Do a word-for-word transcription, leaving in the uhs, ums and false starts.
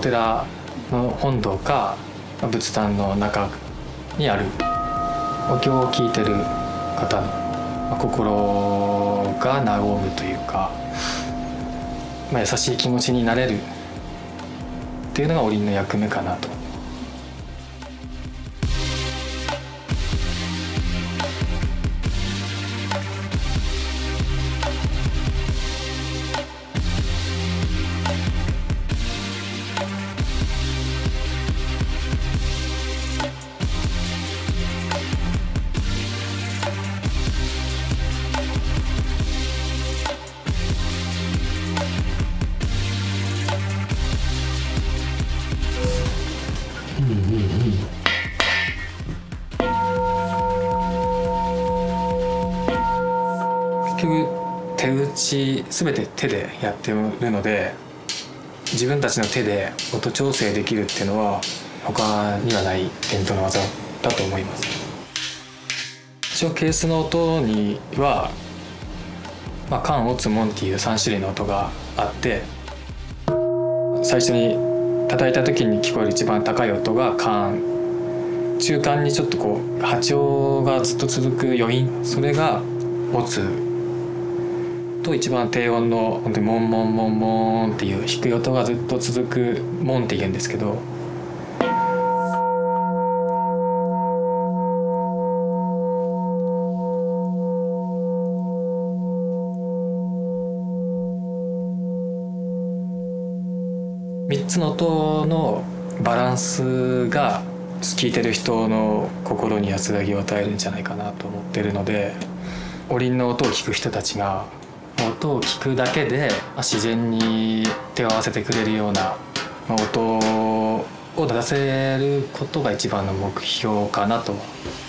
寺の本堂か仏壇の中にあるお経を聞いてる方の心が和むというか、まあ、優しい気持ちになれるっていうのがおりんの役目かなと。結局手打ち全て手でやってるので、自分たちの手で音調整できるっていうのは他にはない伝統の技だと思います。一応ケースの音には、まあ、カン、オツ、モンっていうさん種類の音があって、最初に叩いた時に聞こえる一番高い音がカン、中間にちょっとこう波長がずっと続く余韻、それがオツと、一番低音の本当にモンモンモンモンっていう低い音がずっと続くモンって言うんですけど、みっつの音のバランスが聴いてる人の心に安らぎを与えるんじゃないかなと思ってるので、おりんの音を聞く人たちが音を聞くだけで自然に手を合わせてくれるような音を出せることが一番の目標かなと